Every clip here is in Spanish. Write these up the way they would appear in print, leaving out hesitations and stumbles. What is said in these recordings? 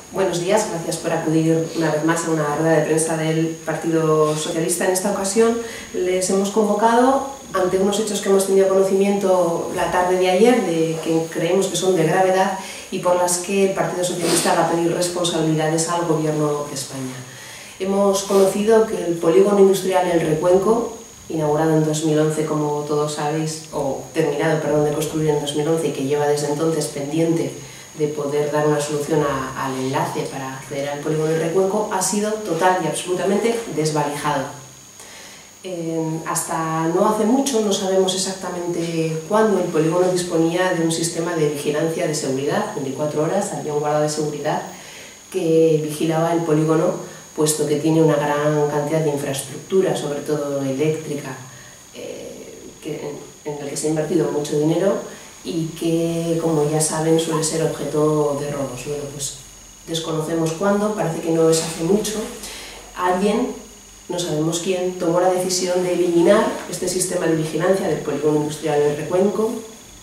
Buenos días, gracias por acudir una vez más a una rueda de prensa del Partido Socialista. En esta ocasión les hemos convocado ante unos hechos que hemos tenido conocimiento la tarde de ayer, que creemos que son de gravedad y por las que el Partido Socialista va a pedir responsabilidades al Gobierno de España. Hemos conocido que el polígono industrial El Recuenco, inaugurado en 2011, como todos sabéis, o terminado, perdón, de construir en 2011 y que lleva desde entonces pendiente de poder dar una solución al enlace para acceder al polígono del Recuenco, ha sido total y absolutamente desvalijado. Hasta no hace mucho no sabemos exactamente cuándo el polígono disponía de un sistema de vigilancia de seguridad, 24 horas, había un guarda de seguridad que vigilaba el polígono, puesto que tiene una gran cantidad de infraestructura, sobre todo eléctrica, en el que se ha invertido mucho dinero y que, como ya saben, suele ser objeto de robos. Bueno, pues desconocemos cuándo, parece que no es hace mucho, alguien, no sabemos quién, tomó la decisión de eliminar este sistema de vigilancia del polígono industrial del Recuenco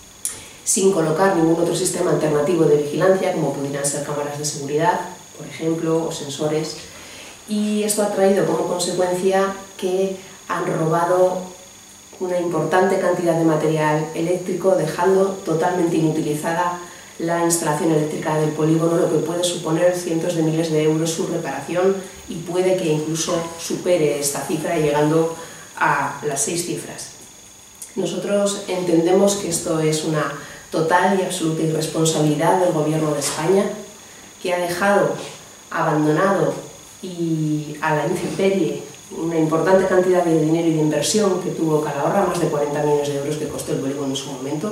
sin colocar ningún otro sistema alternativo de vigilancia, como pudieran ser cámaras de seguridad, por ejemplo, o sensores, y esto ha traído como consecuencia que han robado una importante cantidad de material eléctrico, dejando totalmente inutilizada la instalación eléctrica del polígono, lo que puede suponer cientos de miles de euros su reparación y puede que incluso supere esta cifra, llegando a las 6 cifras. Nosotros entendemos que esto es una total y absoluta irresponsabilidad del Gobierno de España, que ha dejado abandonado y a la intemperie una importante cantidad de dinero y de inversión que tuvo Calahorra, más de 40 millones de euros que costó el polígono en su momento,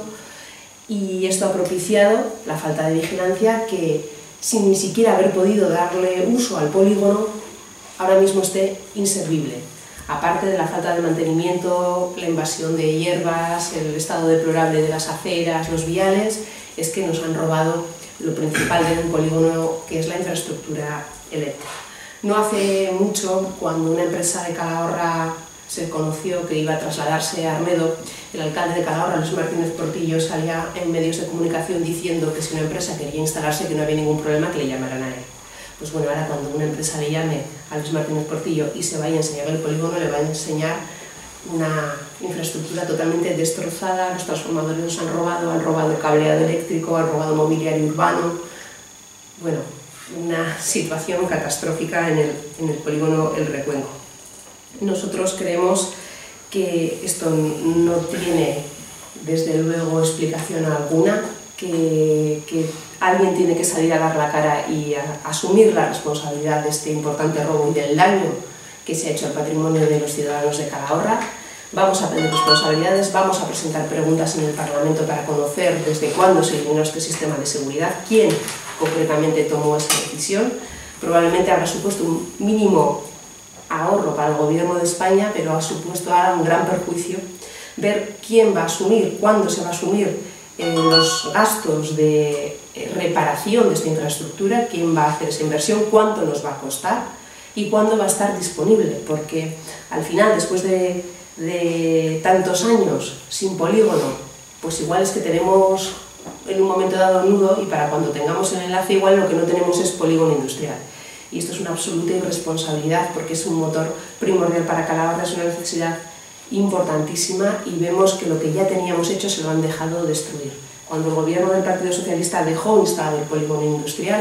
y esto ha propiciado la falta de vigilancia que, sin ni siquiera haber podido darle uso al polígono, ahora mismo esté inservible. Aparte de la falta de mantenimiento, la invasión de hierbas, el estado deplorable de las aceras, los viales, es que nos han robado lo principal de un polígono, que es la infraestructura eléctrica. No hace mucho, cuando una empresa de Calahorra se conoció que iba a trasladarse a Armedo, el alcalde de Calahorra, Luis Martínez Portillo, salía en medios de comunicación diciendo que si una empresa quería instalarse, que no había ningún problema, que le llamaran a él. Pues bueno, ahora cuando una empresa le llame a Luis Martínez Portillo y se vaya a enseñar el polígono, le va a enseñar una infraestructura totalmente destrozada, los transformadores los han robado el cableado eléctrico, han robado mobiliario urbano. Bueno, una situación catastrófica en el polígono El Recuenco. Nosotros creemos que esto no tiene, desde luego, explicación alguna, que alguien tiene que salir a dar la cara y a asumir la responsabilidad de este importante robo y del daño que se ha hecho al patrimonio de los ciudadanos de Calahorra. Vamos a pedir responsabilidades, vamos a presentar preguntas en el Parlamento para conocer desde cuándo se eliminó este sistema de seguridad, quién concretamente tomó esa decisión. Probablemente habrá supuesto un mínimo ahorro para el Gobierno de España, pero ha supuesto ahora un gran perjuicio ver quién va a asumir, cuándo se va a asumir los gastos de reparación de esta infraestructura, quién va a hacer esa inversión, cuánto nos va a costar y cuándo va a estar disponible, porque al final, después de tantos años sin polígono, pues igual es que tenemos en un momento dado nudo y para cuando tengamos el enlace igual lo que no tenemos es polígono industrial. Y esto es una absoluta irresponsabilidad porque es un motor primordial para Calahorra, es una necesidad importantísima y vemos que lo que ya teníamos hecho se lo han dejado destruir. Cuando el Gobierno del Partido Socialista dejó instalado el polígono industrial,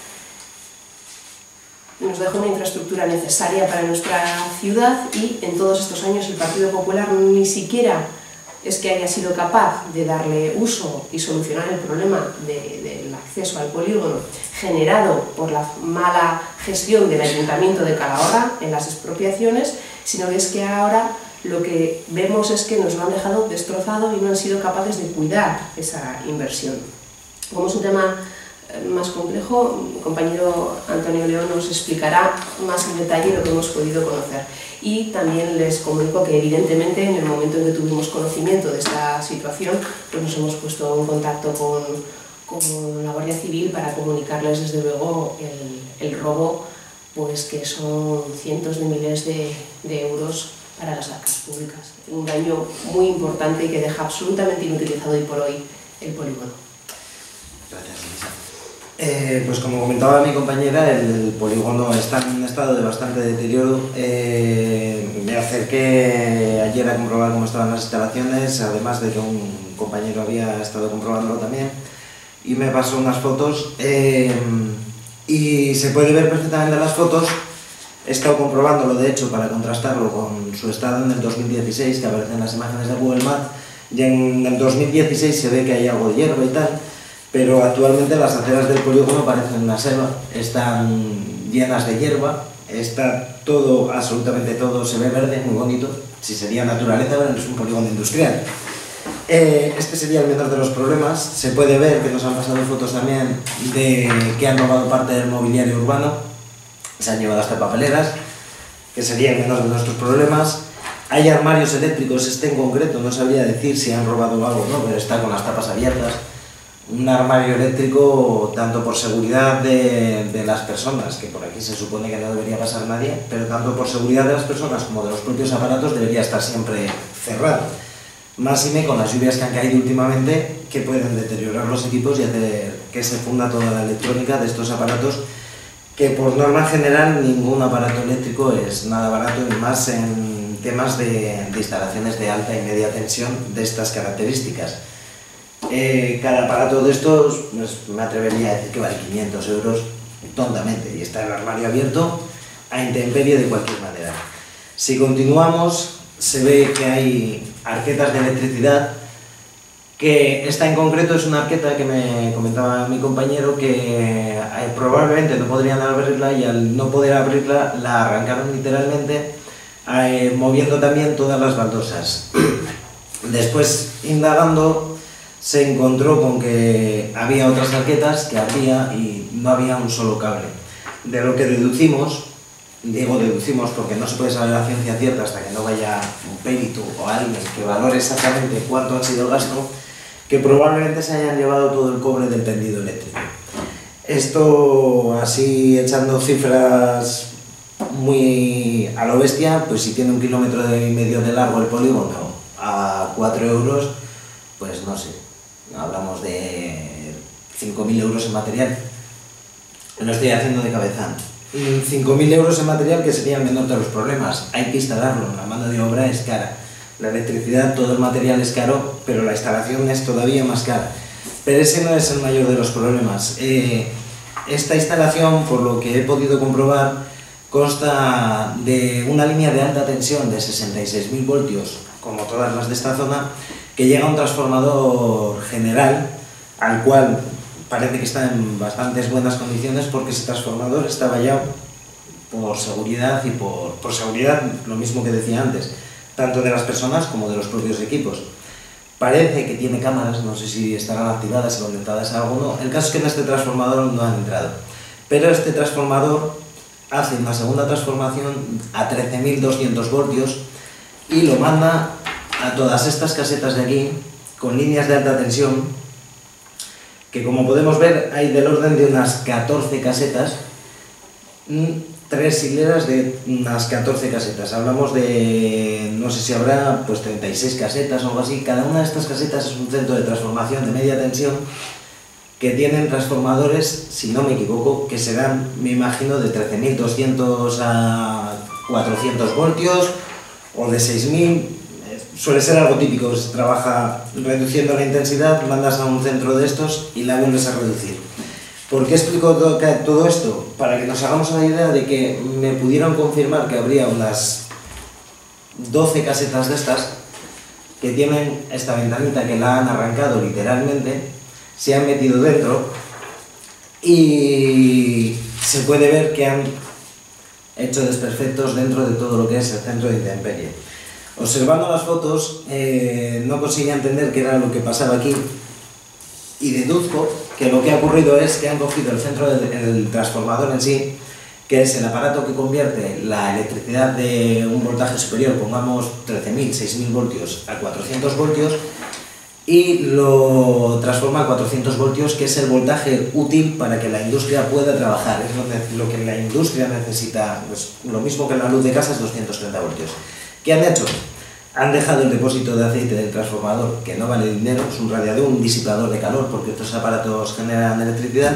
nos dejó una infraestructura necesaria para nuestra ciudad y en todos estos años el Partido Popular ni siquiera es que haya sido capaz de darle uso y solucionar el problema del acceso al polígono generado por la mala gestión del Ayuntamiento de Calahorra en las expropiaciones, sino que es que ahora lo que vemos es que nos lo han dejado destrozado y no han sido capaces de cuidar esa inversión. Como es un tema más complejo, mi compañero Antonio León nos explicará más en detalle lo que hemos podido conocer. Y también les comunico que evidentemente en el momento en que tuvimos conocimiento de esta situación, pues nos hemos puesto en contacto con la Guardia Civil para comunicarles desde luego el robo, pues que son cientos de miles de euros para las arcas públicas. Un daño muy importante y que deja absolutamente inutilizado hoy por hoy el polígono. Gracias, Elisa. Pues como comentaba mi compañera, el polígono está en un estado de bastante deterioro. Me acerqué ayer a comprobar cómo estaban las instalaciones, además de que un compañero había estado comprobándolo también, y me pasó unas fotos y se puede ver perfectamente las fotos. He estado comprobándolo, de hecho, para contrastarlo con su estado en el 2016, que aparece en las imágenes de Google Maps, y en el 2016 se ve que hay algo de hierba y tal, pero actualmente las aceras del polígono parecen una selva, están llenas de hierba, está todo, absolutamente todo, se ve verde, muy bonito. Si sería naturaleza, pero es un polígono industrial. Este sería el menor de los problemas. Se puede ver que nos han pasado fotos también de que han robado parte del mobiliario urbano, se han llevado hasta papeleras, que sería el menor de nuestros problemas. Hay armarios eléctricos, este en concreto, no sabría decir si han robado algo o no, pero está con las tapas abiertas. Un armario eléctrico, tanto por seguridad de las personas, que por aquí se supone que no debería pasar nadie, pero tanto por seguridad de las personas como de los propios aparatos debería estar siempre cerrado. Máxime con las lluvias que han caído últimamente, que pueden deteriorar los equipos y hacer que se funda toda la electrónica de estos aparatos, que por norma general ningún aparato eléctrico es nada barato, y más en temas de instalaciones de alta y media tensión de estas características. Cada aparato de estos, pues, me atrevería a decir que vale 500 euros tontamente, y está el armario abierto a intemperie de cualquier manera. Si continuamos, se ve que hay arquetas de electricidad, que esta en concreto es una arqueta que me comentaba mi compañero que probablemente no podrían abrirla, y al no poder abrirla la arrancaron literalmente, moviendo también todas las baldosas. Después, indagando, se encontró con que había otras arquetas que ardía y no había un solo cable. De lo que deducimos, digo deducimos porque no se puede saber a ciencia cierta hasta que no vaya un perito o alguien que valore exactamente cuánto ha sido el gasto, que probablemente se hayan llevado todo el cobre del tendido eléctrico. Esto, así echando cifras muy a lo bestia, pues si tiene 1,5 kilómetros de largo el polígono a 4 euros, pues no sé, hablamos de 5.000 euros en material. Lo estoy haciendo de cabeza. 5.000 euros en material, que sería el menor de los problemas. Hay que instalarlo, la mano de obra es cara. La electricidad, todo el material es caro, pero la instalación es todavía más cara. Pero ese no es el mayor de los problemas. Esta instalación, por lo que he podido comprobar, consta de una línea de alta tensión de 66.000 voltios, como todas las de esta zona, que llega a un transformador general, al cual parece que está en bastantes buenas condiciones, porque ese transformador está vallado por seguridad, y por seguridad, lo mismo que decía antes, tanto de las personas como de los propios equipos. Parece que tiene cámaras, no sé si estarán activadas o conectadas a alguno. El caso es que en este transformador no han entrado, pero este transformador hace una segunda transformación a 13.200 voltios y lo manda a todas estas casetas de aquí, con líneas de alta tensión, que como podemos ver hay del orden de unas 14 casetas, 3 hileras de unas 14 casetas. Hablamos de, no sé si habrá, pues 36 casetas o algo así. Cada una de estas casetas es un centro de transformación de media tensión, que tienen transformadores, si no me equivoco, que serán, me imagino, de 13.200 a 400 voltios, o de 6.000, suele ser algo típico. Se trabaja reduciendo la intensidad, mandas a un centro de estos y la vuelves a reducir. ¿Por qué explico todo esto? Para que nos hagamos una idea de que me pudieron confirmar que habría unas 12 casetas de estas que tienen esta ventanita, que la han arrancado literalmente, se han metido dentro y se puede ver que han hecho desperfectos dentro de todo lo que es el centro de intemperie. Observando las fotos no conseguía entender qué era lo que pasaba aquí, y deduzco que lo que ha ocurrido es que han cogido el centro del transformador en sí, que es el aparato que convierte la electricidad de un voltaje superior, pongamos 13.000, 6.000 voltios, a 400 voltios, y lo transforma a 400 voltios, que es el voltaje útil para que la industria pueda trabajar. Es lo que la industria necesita, pues, lo mismo que la luz de casa es 230 voltios. ¿Qué han hecho? Han dejado el depósito de aceite del transformador, que no vale dinero, es un radiador, un disipador de calor, porque estos aparatos generan electricidad,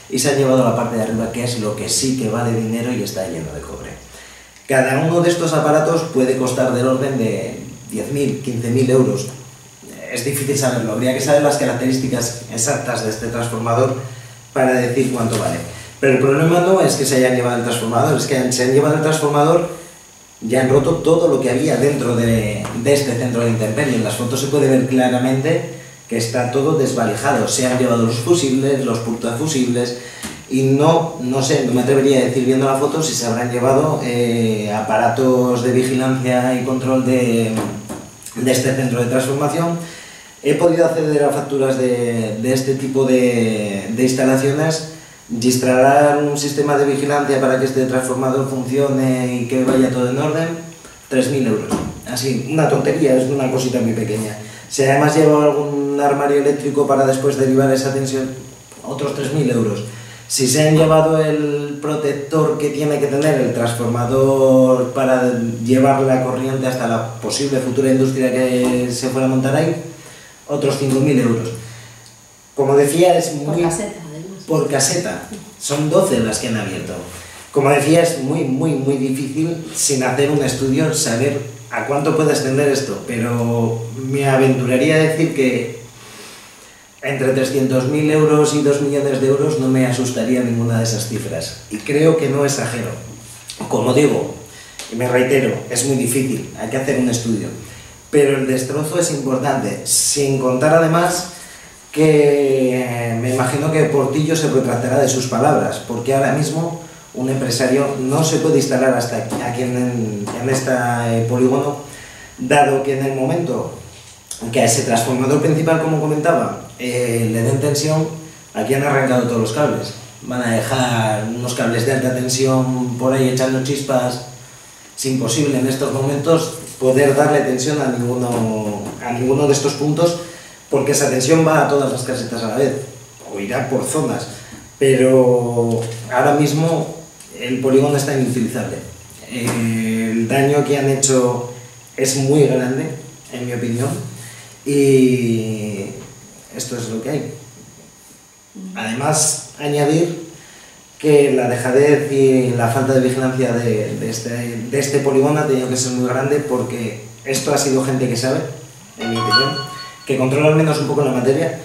y se han llevado la parte de arriba, que es lo que sí que vale dinero y está lleno de cobre. Cada uno de estos aparatos puede costar del orden de 10.000, 15.000 euros. Es difícil saberlo, habría que saber las características exactas de este transformador para decir cuánto vale. Pero el problema no es que se hayan llevado el transformador, es que se han llevado el transformador y han roto todo lo que había dentro de este centro de intemperie. En las fotos se puede ver claramente que está todo desvalijado. Se han llevado los fusibles, los portafusibles, y no sé, no me atrevería a decir viendo la foto si se habrán llevado aparatos de vigilancia y control de este centro de transformación. He podido acceder a facturas de este tipo de instalaciones y instalar un sistema de vigilancia para que este transformador funcione y que vaya todo en orden, 3.000 euros. Así, una tontería, es una cosita muy pequeña. Si además lleva algún armario eléctrico para después derivar esa tensión, otros 3.000 euros. Si se han llevado el protector que tiene que tener el transformador para llevar la corriente hasta la posible futura industria que se fuera a montar ahí, otros 5.000 euros. Como decía, es muy... Por caseta, además. Por caseta. Son 12 las que han abierto. Como decía, es muy difícil, sin hacer un estudio, saber a cuánto puede extender esto, pero me aventuraría a decir que entre 300.000 euros y 2 millones de euros no me asustaría ninguna de esas cifras. Y creo que no exagero. Como digo, y me reitero, es muy difícil, hay que hacer un estudio. Pero el destrozo es importante, sin contar además que me imagino que Portillo se retractará de sus palabras, porque ahora mismo un empresario no se puede instalar hasta aquí en este polígono, dado que en el momento que a ese transformador principal, como comentaba, le den tensión, aquí han arrancado todos los cables. Van a dejar unos cables de alta tensión por ahí echando chispas. Es imposible en estos momentos poder darle tensión a ninguno de estos puntos, porque esa tensión va a todas las casetas a la vez, o irá por zonas, pero ahora mismo el polígono está inutilizable. El daño que han hecho es muy grande, en mi opinión, y esto es lo que hay. Además, añadir que la dejadez y la falta de vigilancia de este polígono ha tenido que ser muy grande, porque esto ha sido gente que sabe, en mi opinión, que controla al menos un poco la materia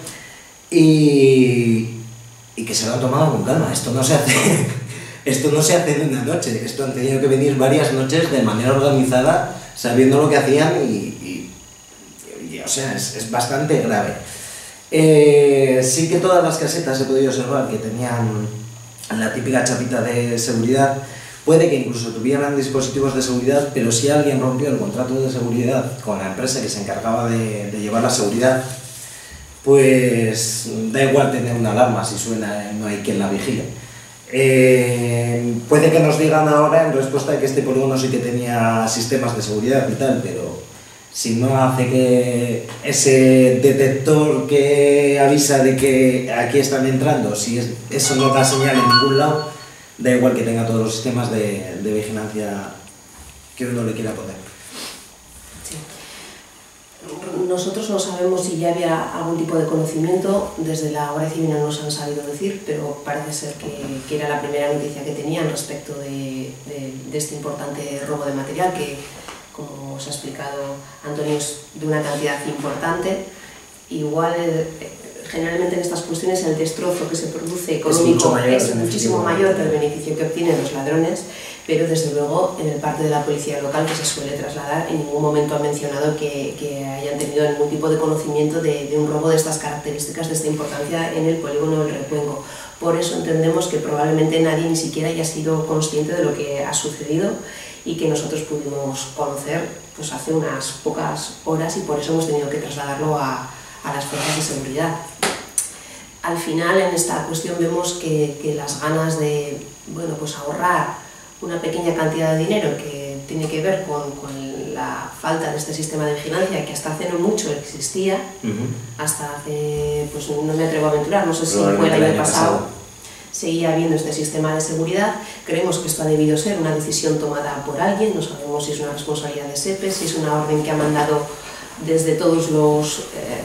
y que se lo han tomado con calma. Esto no se hace esto no se hace en una noche, esto han tenido que venir varias noches de manera organizada, sabiendo lo que hacían y o sea, es bastante grave. Sí que todas las casetas he podido observar que tenían la típica chapita de seguridad. Puede que incluso tuvieran dispositivos de seguridad, pero si alguien rompió el contrato de seguridad con la empresa que se encargaba de llevar la seguridad, pues da igual tener una alarma si suena y no hay quien la vigile. Puede que nos digan ahora en respuesta a que este polígono sí que tenía sistemas de seguridad y tal, pero si no hace que ese detector que avisa de que aquí están entrando, si eso no da señal en ningún lado, da igual que tenga todos los sistemas de vigilancia que uno le quiera poner. Sí. Nosotros no sabemos si ya había algún tipo de conocimiento, desde la Guardia Civil no nos han sabido decir, pero parece ser que era la primera noticia que tenían respecto de este importante robo de material, que, como os ha explicado Antonio, es de una cantidad importante. Igual, generalmente en estas cuestiones el destrozo que se produce económico es muchísimo mayor que el beneficio que obtienen los ladrones, pero desde luego en el parte de la policía local, que se suele trasladar, en ningún momento ha mencionado que hayan tenido ningún tipo de conocimiento de un robo de estas características, de esta importancia en el polígono del Recuenco. Por eso entendemos que probablemente nadie ni siquiera haya sido consciente de lo que ha sucedido y que nosotros pudimos conocer pues hace unas pocas horas, y por eso hemos tenido que trasladarlo a las fuerzas de seguridad. Al final, en esta cuestión vemos que las ganas de, bueno, pues ahorrar una pequeña cantidad de dinero que tiene que ver con la falta de este sistema de vigilancia, que hasta hace no mucho existía, hasta hace, pues no me atrevo a aventurar, no sé si fue el año pasado, seguía habiendo este sistema de seguridad. Creemos que esto ha debido ser una decisión tomada por alguien, no sabemos si es una responsabilidad de SEPE, si es una orden que ha mandado desde todos los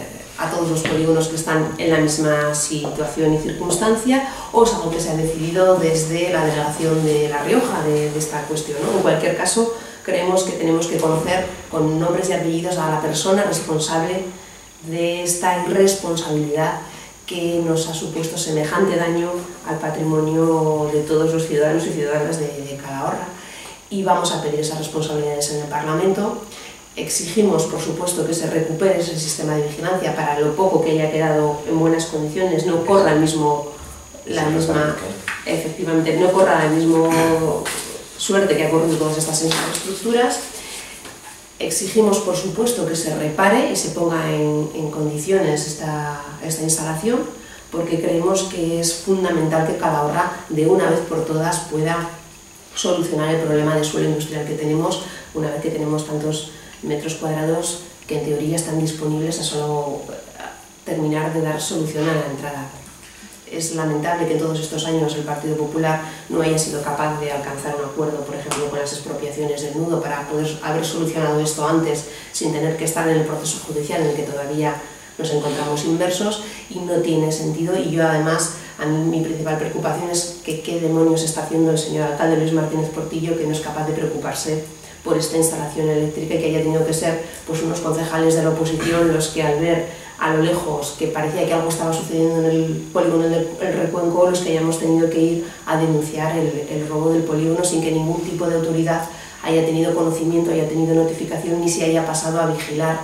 a todos los polígonos que están en la misma situación y circunstancia, o es algo que se ha decidido desde la delegación de La Rioja de esta cuestión, ¿no? En cualquier caso, creemos que tenemos que conocer con nombres y apellidos a la persona responsable de esta irresponsabilidad que nos ha supuesto semejante daño al patrimonio de todos los ciudadanos y ciudadanas de Calahorra. Y vamos a pedir esas responsabilidades en el Parlamento. Exigimos, por supuesto, que se recupere ese sistema de vigilancia para lo poco que haya quedado en buenas condiciones, no corra efectivamente, no corra la misma suerte que ha corrido todas estas infraestructuras. Exigimos, por supuesto, que se repare y se ponga en condiciones esta instalación, porque creemos que es fundamental que Calahorra, de una vez por todas, pueda solucionar el problema de suelo industrial que tenemos, una vez que tenemos tantos metros cuadrados que en teoría están disponibles a solo terminar de dar solución a la entrada. Es lamentable que en todos estos años el Partido Popular no haya sido capaz de alcanzar un acuerdo, por ejemplo, con las expropiaciones del nudo, para poder haber solucionado esto antes sin tener que estar en el proceso judicial en el que todavía nos encontramos inmersos, y no tiene sentido. Y yo, además, a mí mi principal preocupación es que qué demonios está haciendo el señor alcalde Luis Martínez Portillo, que no es capaz de preocuparse por esta instalación eléctrica, y que haya tenido que ser pues unos concejales de la oposición los que, al ver a lo lejos que parecía que algo estaba sucediendo en el polígono del Recuenco, los que hayamos tenido que ir a denunciar el robo del polígono sin que ningún tipo de autoridad haya tenido conocimiento, haya tenido notificación, ni se haya pasado a vigilar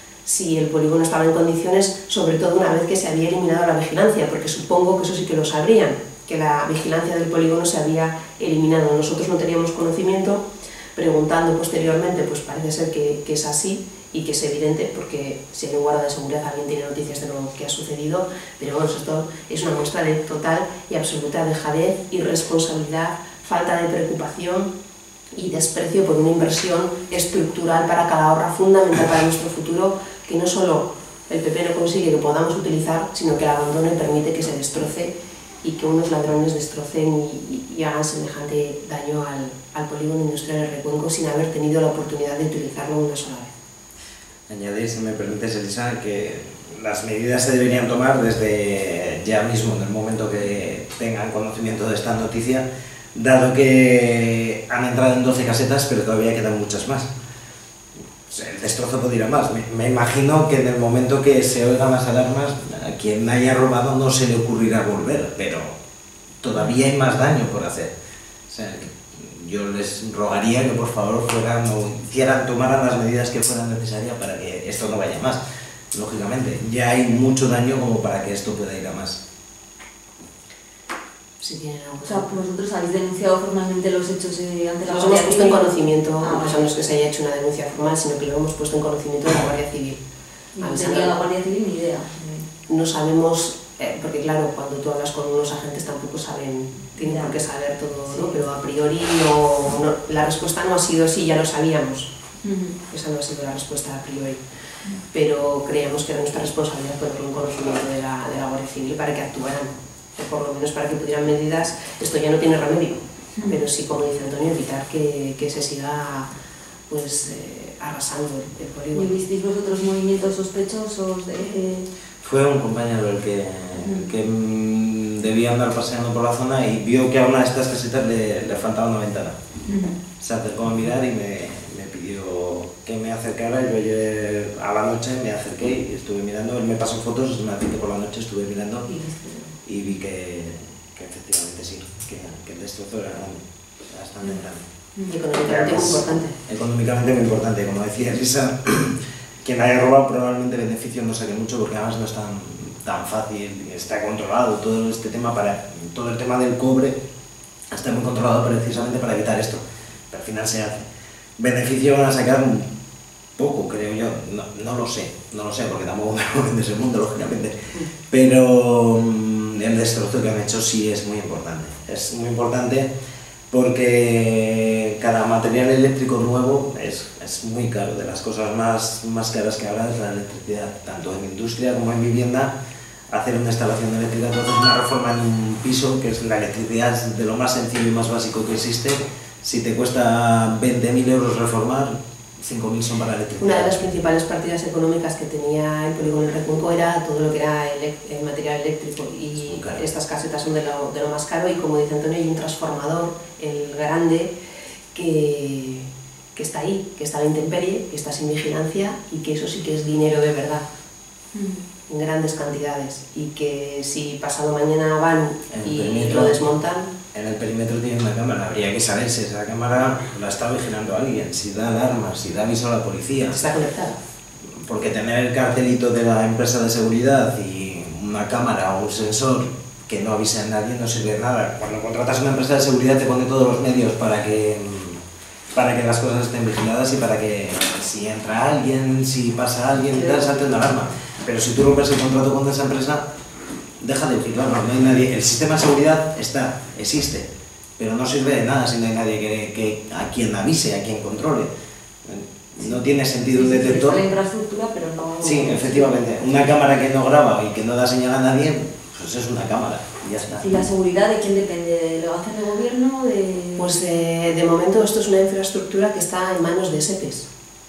si el polígono estaba en condiciones, sobre todo una vez que se había eliminado la vigilancia, porque supongo que eso sí que lo sabrían, que la vigilancia del polígono se había eliminado. Nosotros no teníamos conocimiento. Preguntando posteriormente, pues parece ser que es así y que es evidente, porque si hay un guarda de seguridad alguien tiene noticias de lo que ha sucedido, pero bueno, esto es una muestra de total y absoluta dejadez, irresponsabilidad, falta de preocupación y desprecio por una inversión estructural para Calahorra, fundamental para nuestro futuro, que no solo el PP no consigue que podamos utilizar, sino que el abandono permite que se destroce y que unos ladrones destrocen y hagan semejante daño al polígono industrial del Recuenco sin haber tenido la oportunidad de utilizarlo una sola vez. Añadir, si me permites, Elisa, que las medidas se deberían tomar desde ya mismo, en el momento que tengan conocimiento de esta noticia, dado que han entrado en 12 casetas, pero todavía quedan muchas más. El destrozo puede ir a más. Me imagino que en el momento que se oigan las alarmas, a quien haya robado no se le ocurrirá volver, pero todavía hay más daño por hacer. O sea, yo les rogaría que por favor tomaran las medidas que fueran necesarias para que esto no vaya más. Lógicamente, ya hay mucho daño como para que esto pueda ir a más. Si tienen algo. O sea, vosotros habéis denunciado formalmente los hechos ante la Guardia Civil. Los hemos puesto en conocimiento, no es que se haya hecho una denuncia formal, sino que lo hemos puesto en conocimiento de la Guardia Civil. No tenía la Guardia Civil ni idea. No sabemos, porque claro, cuando tú hablas con unos agentes tampoco saben, tienen por qué saber todo, ¿no? Pero a priori la respuesta no ha sido sí, ya lo sabíamos. Esa no ha sido la respuesta a priori. Pero creíamos que era nuestra responsabilidad ponerlo en conocimiento de la Guardia Civil para que actuaran, o por lo menos para que pudieran medidas. Esto ya no tiene remedio, pero sí, como dice Antonio, evitar que se siga pues arrasando el polígono. ¿Y visteis vosotros movimientos sospechosos? Fue un compañero el que debía andar paseando por la zona y vio que a una de estas casetas le faltaba una ventana. Se acercó a mirar y me pidió que me acercara. Yo ayer a la noche me acerqué y estuve mirando. Él me pasó fotos, me acerqué por la noche, estuve mirando y vi que efectivamente sí, que el destrozo era bastante grande. Económicamente muy importante. Económicamente muy importante, como decía Elisa, quien haya robado probablemente beneficio no saque mucho, porque además no es tan fácil, está controlado todo este tema, todo el tema del cobre está muy controlado precisamente para evitar esto, pero al final se hace. Beneficio van a sacar un poco, creo yo, no lo sé, porque tampoco me mueven de ese mundo, lógicamente, pero el destrozo que han hecho sí es muy importante porque cada material eléctrico nuevo es muy caro. De las cosas más caras que habrá es la electricidad, tanto en industria como en vivienda. Hacer una instalación eléctrica, entonces una reforma en un piso, que es la electricidad, es de lo más sencillo y más básico que existe. Si te cuesta 20.000 euros reformar, 5.000 son para electricidad. Una de las principales partidas económicas que tenía el polígono Recunco era todo lo que era el material eléctrico, y claro, estas casetas son de lo más caro, y como dice Antonio, hay un transformador, el grande, que está ahí, que está a la intemperie, que está sin vigilancia, y que eso sí que es dinero de verdad, en grandes cantidades, y que si pasado mañana van y lo desmontan... En el perímetro tiene una cámara, habría que saber si esa cámara la está vigilando alguien, si da alarma, si da aviso a la policía. Está conectada. Porque tener el cartelito de la empresa de seguridad y una cámara o un sensor que no avise a nadie no sirve de nada. Cuando contratas una empresa de seguridad te pone todos los medios para que las cosas estén vigiladas y para que si entra alguien, si pasa alguien, tal, salte una alarma. Pero si tú rompes el contrato con esa empresa, deja de vigilarlo, no hay nadie. El sistema de seguridad existe, pero no sirve de nada si no hay nadie a quien avise, a quien controle. No tiene sentido un detector. Está la infraestructura, pero no... Sí, efectivamente. Una cámara que no graba y que no da señal a nadie, pues es una cámara, y ya está. ¿Y la seguridad de quién depende? ¿De delegación de gobierno? Pues de momento esto es una infraestructura que está en manos de SEPES.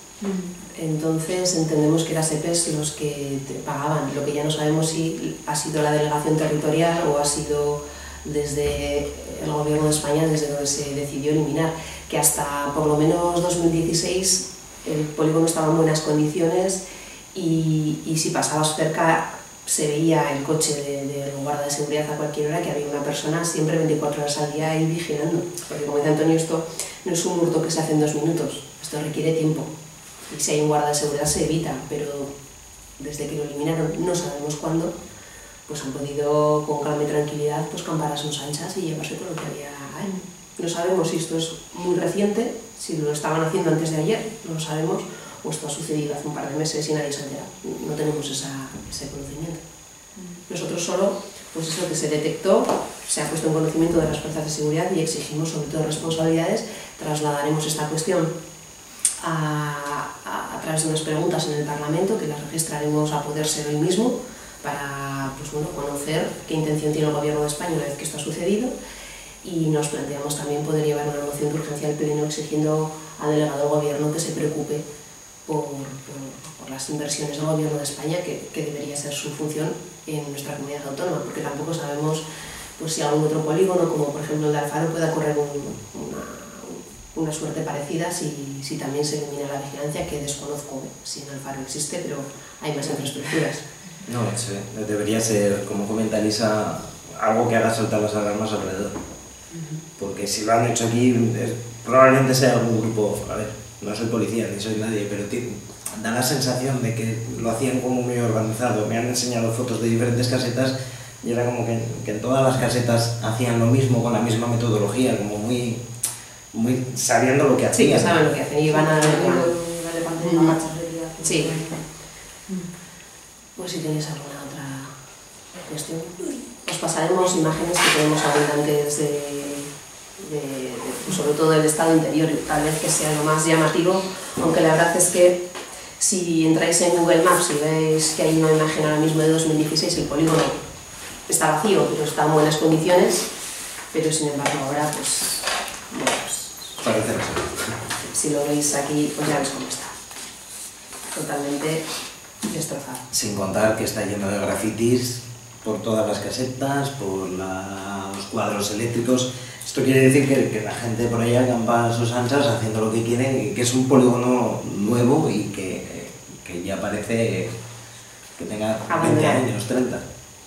Entonces entendemos que eran SEPES los que pagaban. Lo que ya no sabemos si ha sido la delegación territorial o ha sido desde el gobierno de España, desde donde se decidió eliminar, que hasta por lo menos 2016 el polígono estaba en buenas condiciones, y si pasabas cerca se veía el coche del guarda de seguridad a cualquier hora, que había una persona siempre 24 horas al día ahí vigilando. Porque como dice Antonio, esto no es un hurto que se hace en 2 minutos, esto requiere tiempo. Y si hay un guarda de seguridad se evita, pero desde que lo eliminaron, no sabemos cuándo, pues han podido con calma y tranquilidad pues campar a sus anchas y llevarse todo lo que había ahí. No sabemos si esto es muy reciente, si lo estaban haciendo antes de ayer, no lo sabemos, o esto ha sucedido hace un par de meses y nadie se ha enterado. No tenemos ese conocimiento. Nosotros solo, pues eso que se detectó, se ha puesto en conocimiento de las fuerzas de seguridad, y exigimos sobre todo responsabilidades. Trasladaremos esta cuestión a través de unas preguntas en el Parlamento, que las registraremos a poder ser hoy mismo, para pues bueno, conocer qué intención tiene el Gobierno de España una vez que esto ha sucedido, y nos planteamos también poder llevar una moción de urgencia al Pleno exigiendo al delegado del Gobierno que se preocupe por las inversiones del Gobierno de España, que debería ser su función en nuestra comunidad autónoma, porque tampoco sabemos pues, si algún otro polígono, como por ejemplo el de Alfaro, pueda correr una suerte parecida si también se elimina la vigilancia, que desconozco si en Alfaro existe, pero hay más infraestructuras. No, debería ser, como comenta Elisa, algo que haga saltar las alarmas alrededor. Porque si lo han hecho aquí, probablemente sea algún grupo, a ver, no soy policía ni soy nadie, pero da la sensación de que lo hacían como muy organizado. Me han enseñado fotos de diferentes casetas y era como que en todas las casetas hacían lo mismo, con la misma metodología, como muy sabiendo lo que hacían. Sí, que saben lo que hacen y van a Sí. Pues si tenéis alguna otra cuestión, os pasaremos imágenes que tenemos abundantes sobre todo del estado interior, tal vez que sea lo más llamativo, aunque la verdad es que si entráis en Google Maps y veis que hay una imagen ahora mismo de 2016, el polígono está vacío, pero está en buenas condiciones, pero sin embargo ahora pues parece así. Si lo veis aquí, pues ya veis cómo está. Totalmente destrozado. Sin contar que está lleno de grafitis por todas las casetas, por los cuadros eléctricos. Esto quiere decir que la gente por allá acampa a sus anchas haciendo lo que quieren, y que es un polígono nuevo y que ya parece que tenga 20 años, 30.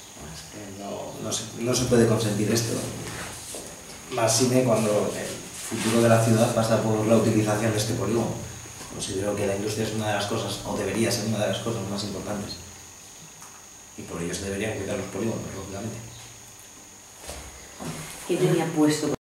No se puede consentir esto. Más cine cuando el futuro de la ciudad pasa por la utilización de este polígono. Considero que la industria es una de las cosas, o debería ser una de las cosas más importantes. Y por ello se deberían cuidar los polígonos, lógicamente. ¿Qué tenía puesto?